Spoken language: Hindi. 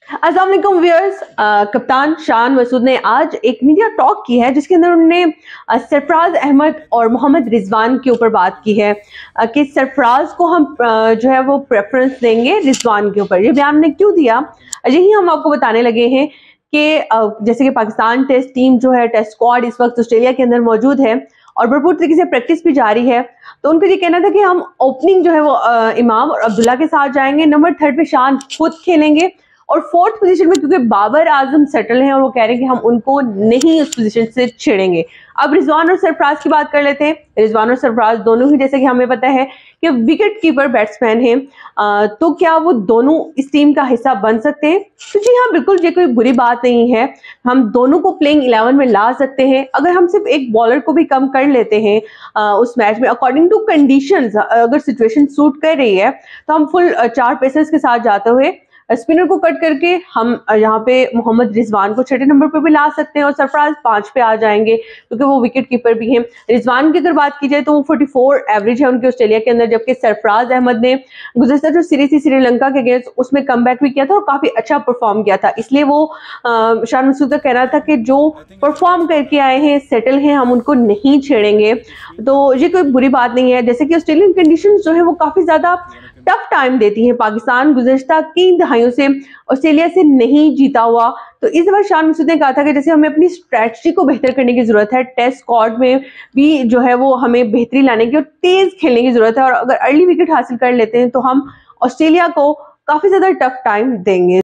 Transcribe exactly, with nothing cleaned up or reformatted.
अस्सलाम वालेकुम व्यूअर्स। कप्तान शान मसूद ने आज एक मीडिया टॉक की है जिसके अंदर उन्होंने अ, सरफराज अहमद और मोहम्मद रिजवान के ऊपर बात की है अ, कि सरफराज को हम अ, जो है वो प्रेफरेंस देंगे रिजवान के ऊपर। ये बयान ने क्यों दिया, यही हम आपको बताने लगे हैं कि अ, जैसे कि पाकिस्तान टेस्ट टीम जो है, टेस्ट स्क्वाड इस वक्त ऑस्ट्रेलिया के अंदर मौजूद है और भरपूर तरीके से प्रैक्टिस भी जारी है। तो उनका ये कहना था कि हम ओपनिंग जो है वो अ, इमाम और अब्दुल्ला के साथ जाएंगे, नंबर थर्ड पे शान खुद खेलेंगे और फोर्थ पोजीशन में क्योंकि बाबर आजम सेटल हैं और वो कह रहे हैं कि हम उनको नहीं उस पोजीशन से छेड़ेंगे। अब रिजवान और सरफराज की बात कर लेते हैं। रिजवान और सरफराज दोनों ही, जैसे कि हमें पता है कि विकेट कीपर बैट्समैन हैं, अ, तो क्या वो दोनों इस टीम का हिस्सा बन सकते हैं? तो जी हाँ, बिल्कुल, ये कोई बुरी बात नहीं है। हम दोनों को प्लेइंग इलेवन में ला सकते हैं। अगर हम सिर्फ एक बॉलर को भी कम कर लेते हैं आ, उस मैच में, अकॉर्डिंग टू कंडीशंस, अगर सिचुएशन सूट कर रही है तो हम फुल चार पेसर्स के साथ जाते हुए स्पिनर को कट करके हम यहाँ पे मोहम्मद रिजवान को छठे नंबर पर भी ला सकते हैं और सरफराज पांच पे आ जाएंगे क्योंकि वो विकेट कीपर भी हैं। रिजवान की अगर बात की जाए तो वो चौवालीस एवरेज है उनके ऑस्ट्रेलिया के अंदर, जबकि सरफराज अहमद ने गुज़श्ता जो सीरीज थी श्रीलंका के अगेंस्ट उसमें कमबैक भी किया था और काफी अच्छा परफॉर्म किया था। इसलिए वो शान मसूद का कहना था कि जो परफॉर्म करके आए हैं, सेटल हैं, हम उनको नहीं छेड़ेंगे। तो ये कोई बुरी बात नहीं है। जैसे कि ऑस्ट्रेलियन कंडीशन जो है वो काफी ज्यादा टफ टाइम देती है। पाकिस्तान गुज़श्ता तीन दहाइयों से ऑस्ट्रेलिया से नहीं जीता हुआ, तो इस बार शान मसूद ने कहा था कि जैसे हमें अपनी स्ट्रेटजी को बेहतर करने की जरूरत है, टेस्ट स्क्वाड में भी जो है वो हमें बेहतरी लाने की और तेज खेलने की जरूरत है और अगर अर्ली विकेट हासिल कर लेते हैं तो हम ऑस्ट्रेलिया को काफी ज्यादा टफ टाइम देंगे।